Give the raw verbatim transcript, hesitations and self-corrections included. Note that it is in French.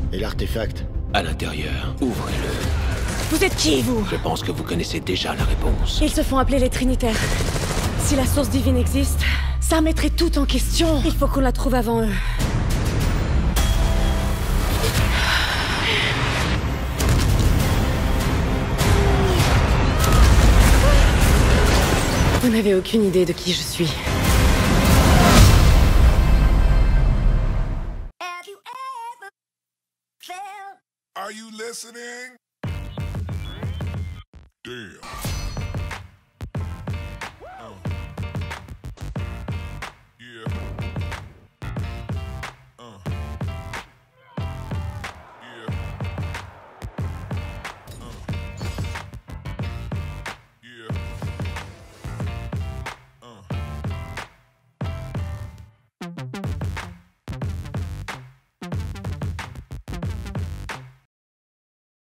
Et l'artefact? À l'intérieur, ouvrez-le. Vous êtes qui, vous? Je pense que vous connaissez déjà la réponse. Ils se font appeler les Trinitaires. Si la source divine existe, ça remettrait tout en question. Il faut qu'on la trouve avant eux. Vous n'avez aucune idée de qui je suis. Have you ever felt? Are you listening? Damn.